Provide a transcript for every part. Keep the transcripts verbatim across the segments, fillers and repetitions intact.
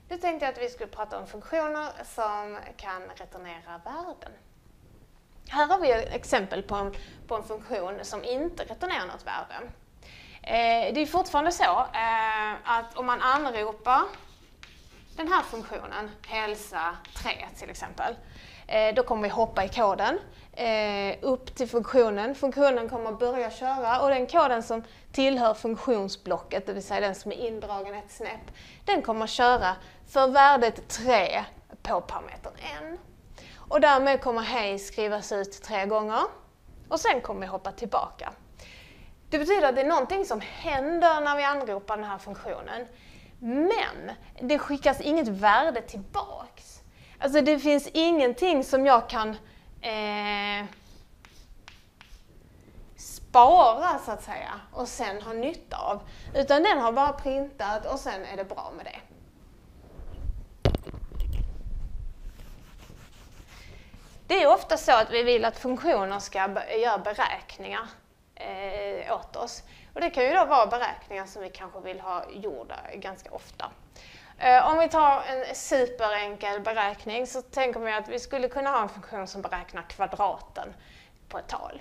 Nu tänkte jag att vi skulle prata om funktioner som kan returnera värden. Här har vi ett exempel på en, på en funktion som inte returnerar något värde. Eh, det är fortfarande så eh, att om man anropar den här funktionen, hälsa tre till exempel, eh, då kommer vi hoppa i koden eh, upp till funktionen. Funktionen kommer att börja köra och den koden som tillhör funktionsblocket, det vill säga den som är indragen ett snäpp, den kommer att köra för värdet tre på parametern n. Och därmed kommer hej skrivas ut tre gånger och sen kommer vi hoppa tillbaka. Det betyder att det är någonting som händer när vi anropar den här funktionen. Men det skickas inget värde tillbaks. Alltså det finns ingenting som jag kan eh, spara så att säga och sen ha nytta av. Utan den har bara printat och sen är det bra med det. Det är ofta så att vi vill att funktioner ska göra beräkningar eh, åt oss. Och det kan ju då vara beräkningar som vi kanske vill ha gjorda ganska ofta. Eh, om vi tar en superenkel beräkning så tänker vi att vi skulle kunna ha en funktion som beräknar kvadraten på ett tal.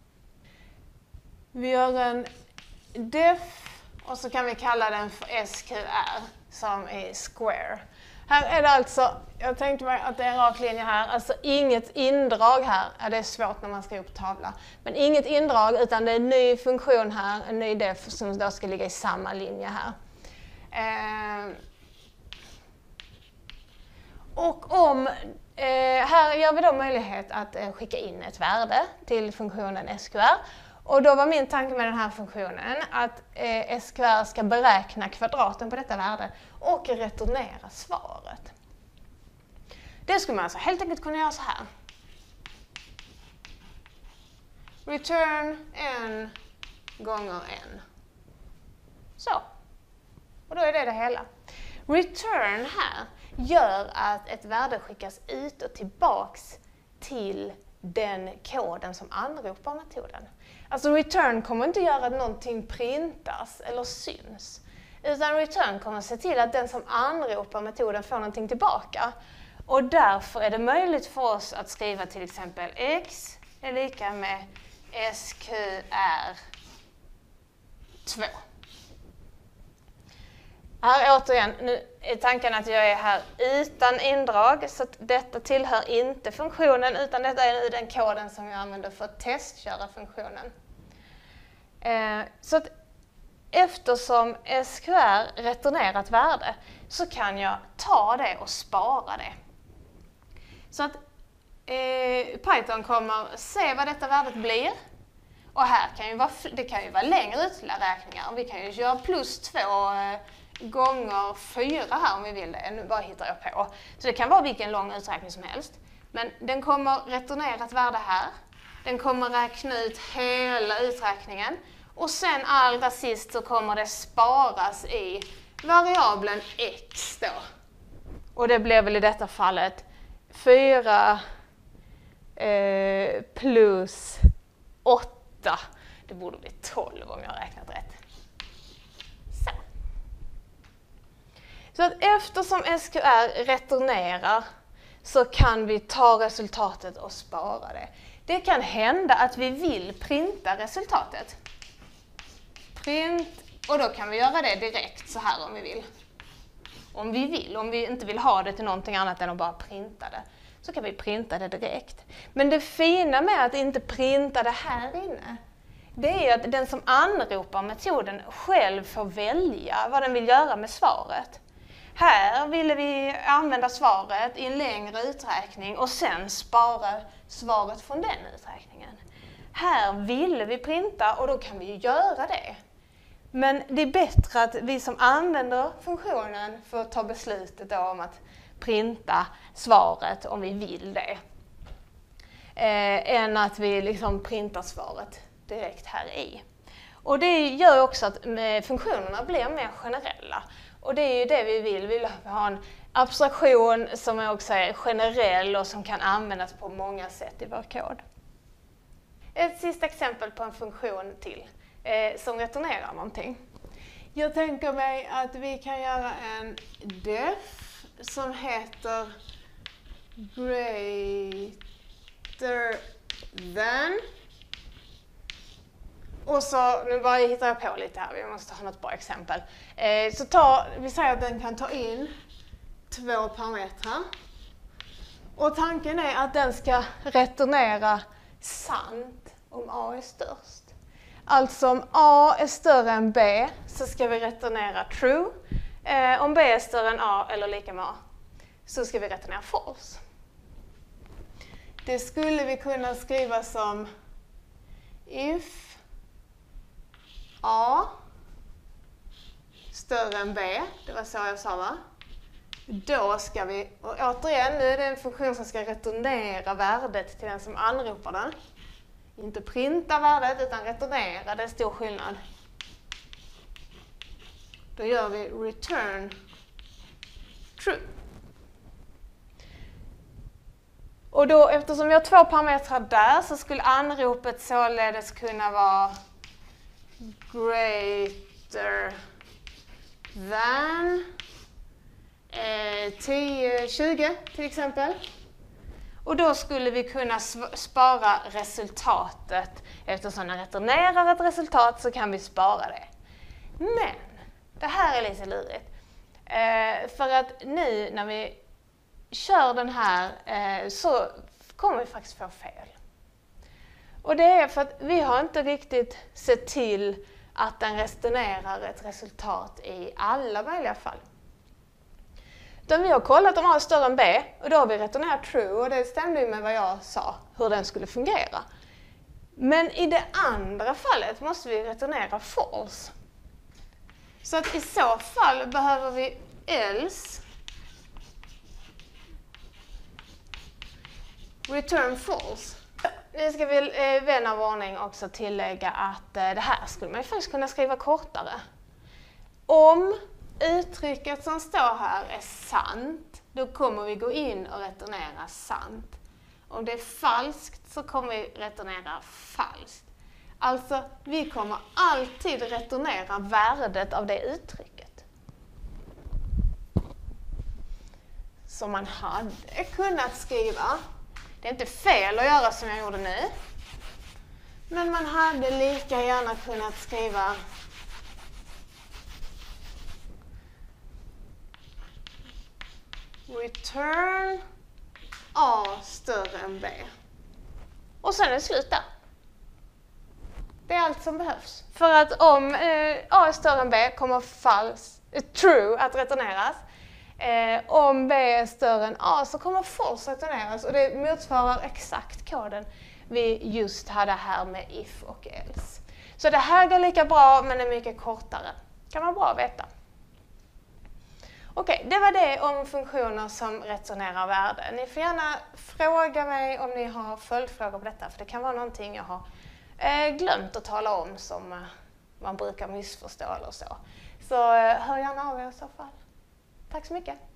Vi gör en def och så kan vi kalla den för S Q R som är square. Här är det alltså, jag tänkte mig att det är en rak linje här, alltså inget indrag här, ja, det är svårt när man skriver på tavla, men inget indrag utan det är en ny funktion här, en ny def som då ska ligga i samma linje här. Eh, och om, eh, här gör vi då möjlighet att eh, skicka in ett värde till funktionen S Q R. Och då var min tanke med den här funktionen att eh, S Q R ska beräkna kvadraten på detta värde och returnera svaret. Det skulle man alltså helt enkelt kunna göra så här. Return n gånger n. Så. Och då är det det hela. Return här gör att ett värde skickas ut och tillbaks till den koden som anropar metoden. Alltså return kommer inte göra att någonting printas eller syns. Utan return kommer se till att den som anropar metoden får någonting tillbaka. Och därför är det möjligt för oss att skriva till exempel x är lika med S Q R två. Här återigen, nu är tanken att jag är här utan indrag så att detta tillhör inte funktionen utan detta är den koden som jag använder för att testköra funktionen. Eh, så att eftersom S Q R returnerar ett värde så kan jag ta det och spara det. Så att eh, Python kommer se vad detta värdet blir. Och här kan ju vara, det kan ju vara längre uträkningar. Vi kan ju göra plus två eh, gånger fyra här om vi vill det. Nu bara hittar jag på. Så det kan vara vilken lång uträkning som helst. Men den kommer returnera ett värde här. Den kommer räkna ut hela uträkningen. Och sen allra sist så kommer det sparas i variabeln x då. Och det blir väl i detta fallet fyra eh, plus åtta. Det borde bli tolv om jag har räknat rätt. Så. Så att eftersom S Q R returnerar så kan vi ta resultatet och spara det. Det kan hända att vi vill printa resultatet. Print, och då kan vi göra det direkt så här om vi vill. Om vi vill, om vi inte vill ha det till någonting annat än att bara printa det, så kan vi printa det direkt. Men det fina med att inte printa det här inne, det är att den som anropar metoden själv får välja vad den vill göra med svaret. Här ville vi använda svaret i en längre uträkning och sen spara svaret från den uträkningen. Här ville vi printa och då kan vi ju göra det. Men det är bättre att vi som använder funktionen får ta beslutet då om att printa svaret om vi vill det. Eh, än att vi liksom printar svaret direkt här i. Och det gör också att funktionerna blir mer generella. Och det är ju det vi vill. Vi vill ha en abstraktion som också är generell och som kan användas på många sätt i vår kod. Ett sista exempel på en funktion till eh, som returnerar någonting. Jag tänker mig att vi kan göra en def som heter greater than. Och så, nu bara hittar jag på lite här, vi måste ha något bra exempel. Eh, så ta, vi säger att den kan ta in två parametrar. Och tanken är att den ska returnera sant om A är störst. Alltså om A är större än B så ska vi returnera true. Eh, om B är större än A eller lika med A så ska vi returnera false. Det skulle vi kunna skriva som if A större än B, det var så jag sa va? Då ska vi, och återigen nu är det en funktion som ska returnera värdet till den som anropar den. Inte printa värdet utan returnera, det är stor skillnad. Då gör vi return true. Och då, eftersom vi har två parametrar där så skulle anropet således kunna vara greater than eh, tio tjugo till exempel. Och då skulle vi kunna spara resultatet. Eftersom den returnerar ett resultat så kan vi spara det. Men det här är lite lurigt. Eh, för att nu när vi kör den här eh, så kommer vi faktiskt få fel. Och det är för att vi har inte riktigt sett till att den returnerar ett resultat i alla möjliga fall. Utan vi har kollat om A är större än B och då har vi returnerat true och det stämde ju med vad jag sa, hur den skulle fungera. Men i det andra fallet måste vi returnera false. Så att i så fall behöver vi else return false. Nu ska vi eh, vän av ordning också tillägga att eh, det här skulle man ju faktiskt kunna skriva kortare. Om uttrycket som står här är sant, då kommer vi gå in och returnera sant. Om det är falskt så kommer vi returnera falskt. Alltså, vi kommer alltid returnera värdet av det uttrycket. Som man hade kunnat skriva. Det är inte fel att göra som jag gjorde nu. Men man hade lika gärna kunnat skriva return A större än B. Och sen är det slut där. Det är allt som behövs. För att om eh, A är större än B kommer false, eh, true att returneras. Eh, om B är större än A så kommer false returneras. Och det motsvarar exakt koden vi just hade här med if och else. Så det här går lika bra men är mycket kortare. Kan vara bra att veta. Okej, det var det om funktioner som returnerar värden. Ni får gärna fråga mig om ni har följdfrågor på detta, för det kan vara någonting jag har eh, glömt att tala om som eh, man brukar missförstå eller så. Så eh, hör gärna av er i så fall. Tack så mycket!